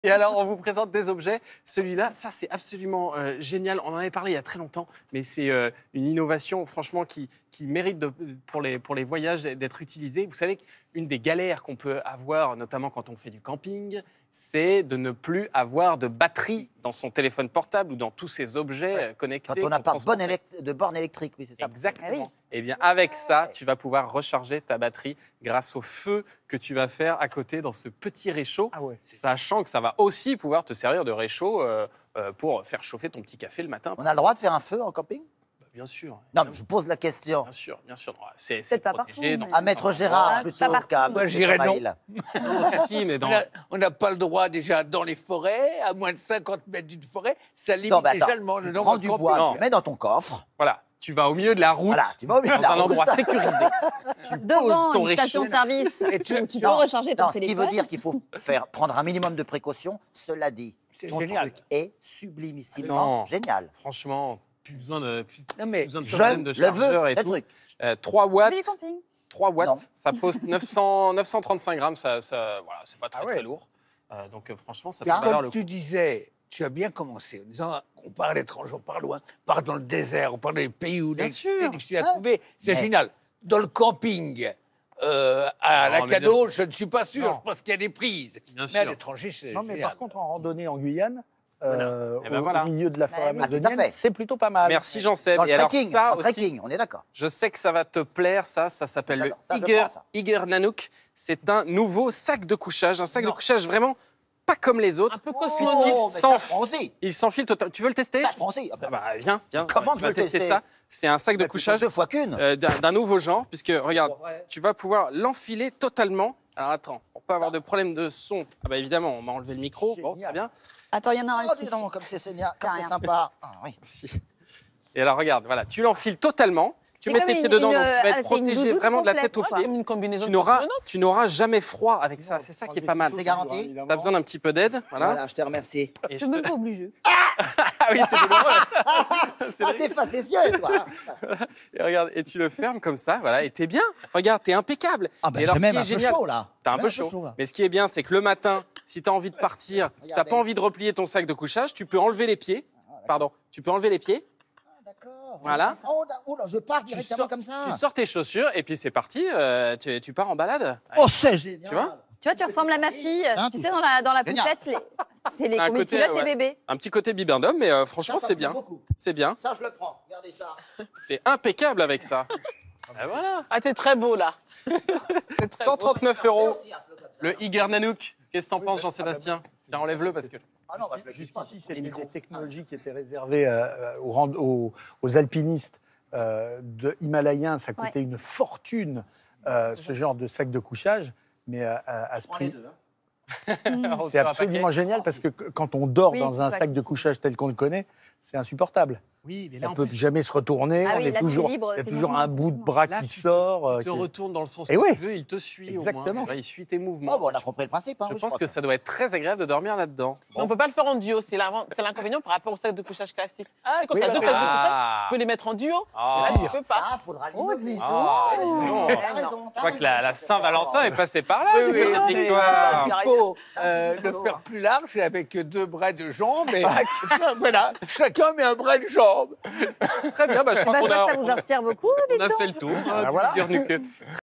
Et alors, on vous présente des objets. Celui-là, ça, c'est absolument génial. On en avait parlé il y a très longtemps, mais c'est une innovation, franchement, qui mérite pour les voyages d'être utilisée. Vous savez qu'une des galères qu'on peut avoir, notamment quand on fait du camping, c'est de ne plus avoir de batterie dans son téléphone portable ou dans tous ces objets connectés. Quand on n'a pas de borne électrique, oui, c'est ça. Exactement. Ah oui. Eh bien, avec ça, tu vas pouvoir recharger ta batterie grâce au feu que tu vas faire à côté dans ce petit réchaud, Ah ouais. sachant que ça va aussi pouvoir te servir de réchaud pour faire chauffer ton petit café le matin. On a le droit de faire un feu en camping? Bien sûr. Non, mais je pose la question. Bien sûr, bien sûr. C'est Peut-être pas protégé. partout, dans À Maître Gérard, Ah, plutôt pas partout. qu'à Moi, Monsieur j'irais non. Maïl. Si, mais dans... On n'a pas le droit déjà dans les forêts, à moins de 50 mètres d'une forêt, ça limite Non, mais déjà attends, le nombre tu de prends du bois, Non. tu le mets dans ton coffre. Voilà, tu vas au milieu de la route, Voilà, tu vas au milieu de dans la un route. endroit sécurisé. Tu poses Devant ton une station réchaud. service Et tu- où tu peux Non, recharger ton non, ce qui téléphone. veut dire qu'il faut prendre un minimum de précautions. Cela dit, C'est ton génial. truc est sublimissiment Attends. génial. Franchement, plus besoin de Non, mais besoin de Je système de le veux, chargeur et ce tout. truc. 3 watts. Joli camping. 3 watts, Non. ça pose 935 grammes, voilà, c'est pas très, Ah ouais. très lourd. Donc franchement, ça C'est peut un valoir comme le coup. tu disais, tu as bien commencé en disant on part à l'étranger, on part loin, on part dans le désert, on part dans les pays où Bien l'électricité sûr. est difficile à Ouais. trouver. C'est Mais- génial. Dans le camping, à Non, la mais cadeau, je ne suis pas sûr. Non. Je pense qu'il y a des prises. Bien Mais à sûr. l'étranger, c'est Non, mais génial. par contre, en randonnée en Guyane, Eh ben voilà. au milieu de la forêt Bah oui. Ah, tout à amazonienne, fait. c'est plutôt pas mal. Merci Jean-Seb. Dans le Et alors trekking, ça en aussi, trekking, on est d'accord. je sais que ça va te plaire, ça s'appelle le Ça, je prends, ça. Iger Nanook. C'est un nouveau sac de couchage, un sac de couchage vraiment pas comme les autres. peu Puisqu'il mais ça, je prends s'enfile. aussi. Il s'enfile totalement. Tu veux le tester? Ça, je prends aussi. Ah, bah, Ah bah, viens. Comment tu je vas veux le tester tester? ça. C'est un sac de plutôt couchage deux fois qu'une. d'un nouveau genre, puisque regarde, Pour vrai. tu vas pouvoir l'enfiler totalement. Alors attends, pour pas avoir de problème de son, ah bah évidemment, on m'a enlevé le micro. Bon, Génial. très bien. Attends, il y en a un Oh, ici. dis donc, comme c'est génial, comme c'est rien. sympa. Ah, oui. Si. Et alors regarde, voilà, tu l'enfiles totalement. Tu C'est mets comme tes pieds une- dedans, une, donc tu vas être c'est une protégé doudoune vraiment de la complète, tête aux quoi. pieds. Une combinaison Tu n'auras jamais froid avec ça. C'est ça qui est pas mal. C'est garanti. Évidemment. Tu as besoin d'un petit peu d'aide, voilà. Voilà, je te remercie. Et Je je suis te- même pas obligée. Ah oui, c'est douloureux. C'est Ah, vrai. t'es facétieux, toi. Et regarde, et tu le fermes comme ça, voilà, et t'es bien. Regarde, t'es impeccable. Ah, bah, et alors, j'ai ce même qui est un peu génial, chaud, là. t'as un J'ai peu un peu chaud. chaud, là. Mais ce qui est bien, c'est que le matin, si t'as envie de partir, t'as Regardez. pas envie de replier ton sac de couchage, tu peux enlever les pieds. Pardon, tu peux enlever les pieds. D'accord. Voilà. Oh là, je pars Tu directement sors, comme ça. tu sors tes chaussures et puis c'est parti. Tu pars en balade. Oh, c'est génial. Tu vois Tu vois, tu ressembles à ma fille. un Tu tout. sais, dans la Génial. poussette, c'est les Un comme les côté, culottes ouais. des bébés. Un petit côté bibendum, mais Ça, franchement, ça c'est me plaît bien. beaucoup. C'est bien. Ça, je le prends. Regardez ça. T'es impeccable avec ça. Et voilà. Ah, t'es très beau là. 139 euros. Aussi, un peu comme ça. Le Iger Nanook. Qu'est-ce que t'en penses, Jean-Sébastien? Tiens, enlève-le parce que. Ah non, bah, je le kiffe pas. Jusqu'ici, c'était des technologies qui étaient réservées aux alpinistes himalayens. Ça coûtait Ouais. une fortune, ce genre de sac de couchage. Mais à ce Je prends les prix, deux. hein. On c'est se fait un absolument paquet. génial parce que quand on dort Oui, dans un c'est sac de accessible. couchage tel qu'on le connaît, c'est insupportable. Oui, mais là, On en ne peut plus, jamais se retourner. Ah oui, on est là, tu es toujours, libre, il y a tes toujours mouvements. un bout de bras là, qui tu sort. te retournes dans le sens Et où oui. tu veux, il te suit Exactement. au moins. Tu vois, il suit tes mouvements. Oh, bon, on a compris le principe. Hein, Je oui, pense crois que ça doit être très agréable de dormir là-dedans. On ne peut pas le faire en duo, c'est l'inconvénient par rapport au sac de couchage classique. Ah, quand Oui, tu as deux bah, sacs de ah. couchage, tu peux les mettre en duo. Ah. Là, tu peux pas. Ça, faudra Oh, l'innover. dis Ah, dis donc. T'as raison. Je crois que la Saint-Valentin est passée par là, Oui, du oui, côté de mais- Victoire. Il faut c'est le rigolo. faire plus large et avec deux bras de jambes. Et voilà, chacun met un bras de jambe. Très bien, bah, je crois Bah, je qu'on vois a, que ça vous inspire beaucoup. on a fait le tour. Ah, voilà. du Iger Nanook.